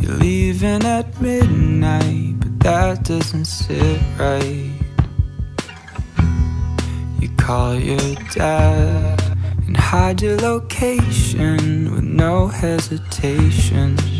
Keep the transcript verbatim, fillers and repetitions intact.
You're leaving at midnight, but that doesn't sit right. You call your dad and hide your location with no hesitation.